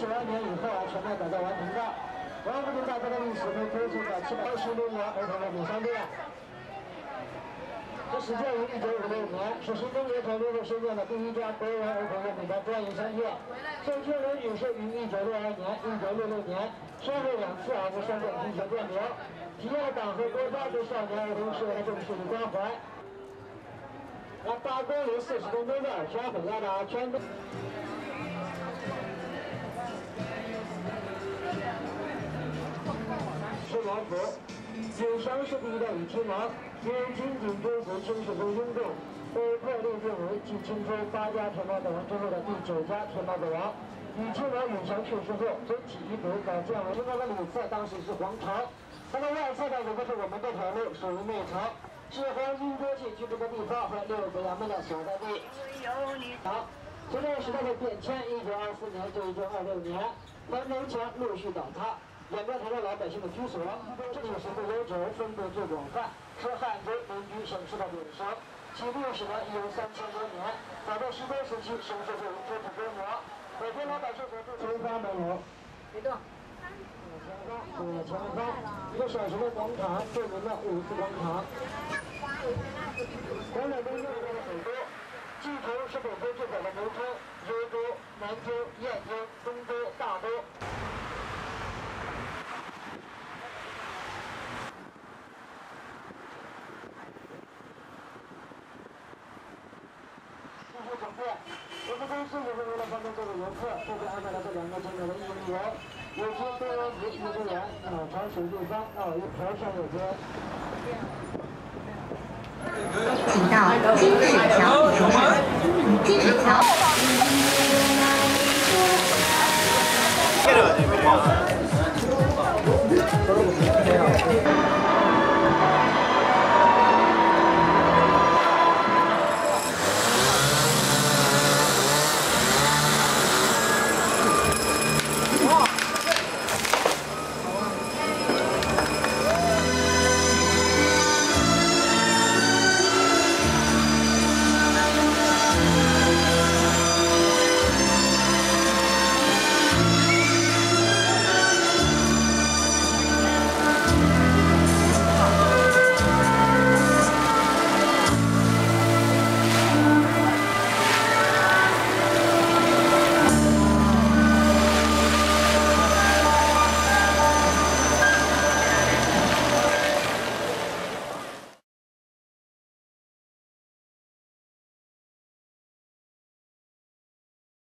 1992年以后全面改造完成的。王府井大桥的历史被推进到716年儿童乐品商店。这始建于1956年，是新中国成立后新建的第一家国人儿童用品的专营商店。受确认女士于1962年、1966年先后2次儿童商店进行建流，体现了党和国家对少年儿童事业的重视与关怀。那8公里40公分的全回来了，全都。是王府，有伤势第一代与亲王，因紧紧追随清世宗英宗，被迫立定为继清初8家天猫子王之后的第9家天猫子王。与亲王永祥去世后，尊起遗嘱改建为清朝的里侧，当时是皇朝。它的外侧呢，如果是我们这条路，属于内朝，是皇亲国戚居住的地方和6个衙门的所在地。好，随着时代的变迁，1924年至1926年，环城墙陆续倒塌。演变成了老百姓的居所，这里是不悠久，分布最广泛，是汉族民居省市的典型。其历史呢已有3000多年，早在西周时期形成就有具体规模。北平老百姓所住前方没有。别动。前方一个小型的广场，著名的5四广场。广场中用到了很多。蓟州是北方最早的农村，幽州、南州、燕京、东州、大州。我们公司也是为了方便各位游客，特别安排了这2个景点的1日游，有机多王子幼稚园、鸟巢水立方、条山有关。 请到金水桥游览，金水桥。